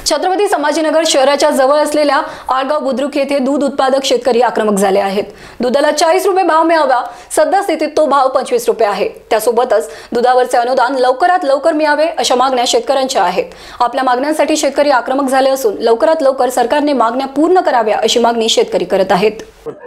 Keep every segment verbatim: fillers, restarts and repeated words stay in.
छत्रपती संभाजीनगर शहराच्या जवळ असलेल्या आळगाव बुद्रुक येथे दूध उत्पादक शेतकरी आक्रमक झाले आहेत। दुधाला चाळीस रुपये भाव मिळावा, सध्यास्थितीत तो भाव पंचवीस रुपये आहे। त्यासोबतच दुधावरचे अनुदान लवकरात लवकर मिळावे अशा मागण्या शेतकऱ्यांच्या आहेत। आपल्या मागण्यांसाठी शेतकरी आक्रमक झाले असून लवकरात लवकर सरकारने मागण्या पूर्ण कराव्या अशी मागणी शेतकरी करत आहेत।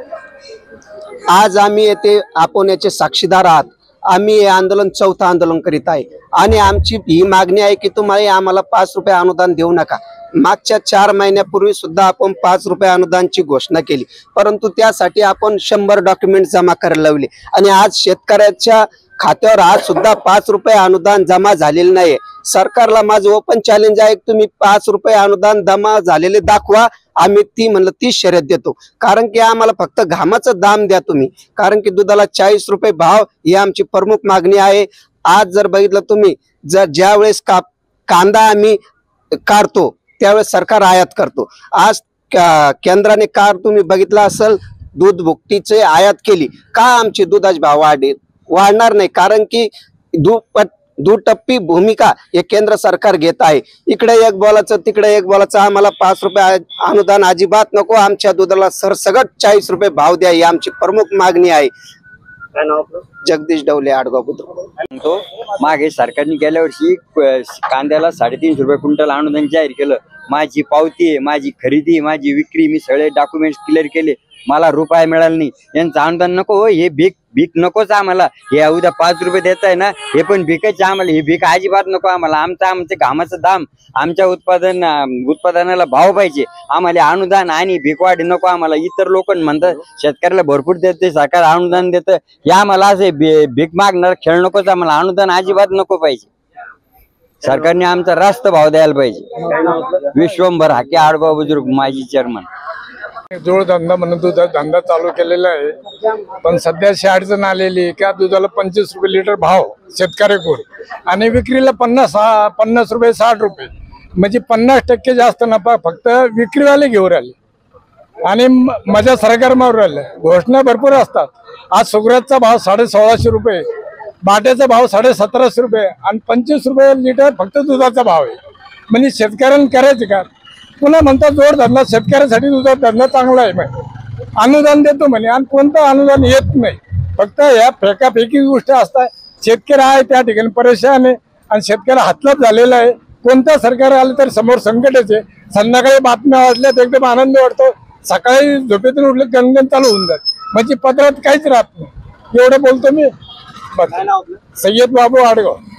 आज आम्ही येथे आपण याचे साक्षीदार आहात। आम्ही हे आंदोलन चौथा आंदोलन करीत आहे आणि आमची ही मागणी आहे की तुम्ही आम्हाला पाच रुपये अनुदान देऊ नका। मागच्या चार महिन्यापूर्वी सुद्धा आपण पाच रुपये अनुदानची घोषणा केली, परंतु त्यासाठी आपण शंभर डॉक्युमेंट जमा करायला लावले आणि आज शेतकऱ्याच्या खात्यावर आज सुद्धा पाच रुपये अनुदान जमा झालेले नाही। सरकारला माझं ओपन चॅलेंज आहे, तुम्ही पाच रुपये अनुदान जमा झालेले दाखवा। आम्ही ती म्हणलं ती शर्यत देतो, कारण की आम्हाला फक्त घामाचं दाम द्या तुम्ही, कारण की दुधाला चाळीस रुपये भाव ही आमची प्रमुख मागणी आहे। आज जर बघितलं तुम्ही, जर ज्या वेळेस का कांदा आम्ही काढतो त्यावेळेस सरकार आयात करतो। आज केंद्राने कार तुम्ही बघितला असेल दूध भुकटीचे आयात केली, का आमची दुधाचे भाव वाढेल? वाढणार नाही, कारण की दुप्पट दुटप्पी भूमिका हे केंद्र सरकार घेत आहे। इकडे एक बोलाचं तिकडे एक बोलाचं। आम्हाला पाच रुपये अनुदान अजिबात नको, आमच्या दुधाला सरसगट चाळीस रुपये भाव द्या ही आमची प्रमुख मागणी आहे। जगदीश डवले, आडगाव बुद्रुक। तो मागे सरकारने गेल्या वर्षी कांद्याला साडेतीनशे रुपये क्विंटल अनुदान जाहीर केलं। माझी पावती आहे, माझी खरेदी, माझी विक्री, मी सगळे डॉक्युमेंट्स क्लिअर केले, मला रुपया मिळाला नाही। यांचं अनुदान नको, हे भीक भीक नकोच आम्हाला। हे उद्या पाच रुपये देत आहे ना, हे पण भीकच आम्हाला, ही भीक अजिबात नको आम्हाला। आमचं आमचं घामाचं दाम, आमच्या उत्पादन उत्पादनाला भाव पाहिजे आम्हाला। अनुदान आणि भीकवाढी नको आम्हाला। इतर लोक म्हणतात शेतकऱ्याला भरपूर देते सरकार, अनुदान देतं, हे आम्हाला असे भीक मागणार खेळ नकोच आम्हाला। अनुदान अजिबात नको पाहिजे, सरकारने आमचा रास्त भाव द्यायला पाहिजे। विश्वंभर हाके, आडगाव बुद्रुक, माजी चेअरमन। जोडधंदा म्हणून दुधा धंदा चालू केलेला आहे, पण सध्या अशी अडचण आलेली आहे की दुधाला पंचवीस रुपये लिटर भाव शेतकऱ्याकडून आणि विक्रीला पन्नास पन्नास रुपये साठ रुपये, म्हणजे पन्नास टक्के जास्त नफा फक्त विक्रीवाले घेऊन राहिले आणि मजा सरकार मारून राहिले। घोषणा भरपूर असतात। आज सुगराचा भाव साडे सोळाशे रुपये, बाट्याचा भाव साडे सतराशे रुपये आणि पंचवीस रुपये लिटर फक्त दुधाचा भाव आहे। म्हणजे शेतकऱ्यांनी करायचे का? पुन्हा म्हणतात जोडधंदा शेतकऱ्यासाठी दुधाचा धंदा चांगला आहे, म्हणे अनुदान देतो म्हणे, आणि कोणतं अनुदान येत नाही। फक्त या फेकाफेकी गोष्ट असतात। शेतकरी आहे त्या ठिकाणी परेशान आहे आणि शेतकरी हातलाच झालेला आहे। कोणतं सरकार आलं तर समोर संकटच आहे। संध्याकाळी बातम्या वाचल्या तर एकदम आनंद वाटतो, सकाळी झोपेतून उठले गणगण चालू होऊन जात, म्हणजे पत्रात काहीच राहत नाही। एवढं बोलतो मी। सय्यद बाबू, आडगाव।